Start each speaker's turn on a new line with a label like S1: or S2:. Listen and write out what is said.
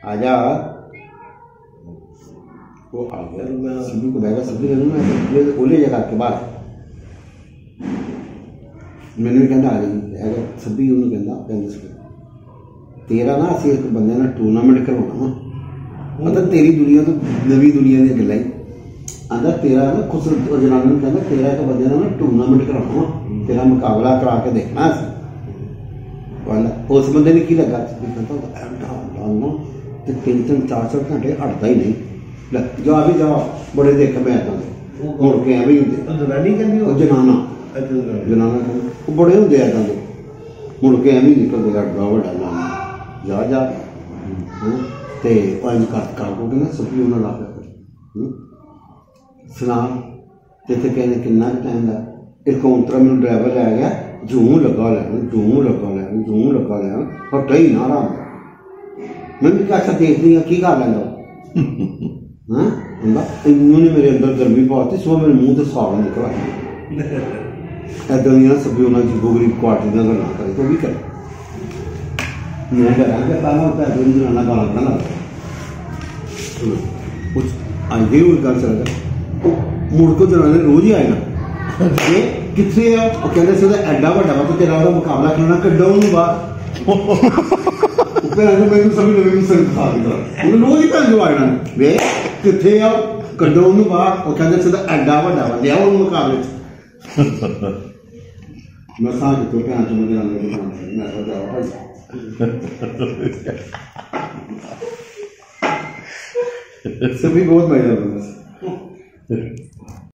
S1: आजा वो आ गया तो मैं सभी को बैगा सब्जी ले लूँगा सब्जी ओले जगह के बाद मैंने भी कहना आ जाएगी सभी उन्होंने कहना तेरा ना असं एक बंदे ना टूर्नामेंट करवाना वा मतलब तेरी दुनिया तो नवी दुनिया की गल आंदा तेरा ना खुश जनानी कहना तेरा एक बंदे ना टूर्नामेंट करवाना वा तेरा मुकाबला करा के देखना उस बंदे ने की लगा तो 3-3 4-4 घंटे हटता ही नहीं जा भी जा बड़े देख मैं मुड़ के एवं ही जनाना जनाना बड़े होंगे ऐसा के मुड़ के एवं निकलते अड्डा व्डा लाना जा जा तो इंज कर को ना सभी उन्हें ला सुना जिते कहने किन्ना टाइम का एक काउंटर मैं ड्राइवर लै गया जूं लगा लैन जूं लगा लैन जूं लगा लैन और कई ना आराम मैं भी अच्छा देखती हाँ की कर लैंगा हाँ इन्होंने मेरे अंदर गर्मी पाती सुबह मेरे मुँह से साग निकल आया ऐदा दी सभी उन्होंने जीबो गरीब क्वालिटी का गल्लां करे तो भी करे मैं करा पैसे जनाना गाला कढ़ा कुछ अज दी कोई गल चलता मुड़ को जनाने रोज ही आए ना कितने कहते से एडा व्डा वा तो तेरा मुकाबला करना कड्डो बाहर रोज ही भैन जो आना वे कितने कड्डो बाहर वो कहते से एडा व्डा वा लिया मुकाबले मैं सां तो भैन चो मैं जाओ भाई सभी बहुत मजा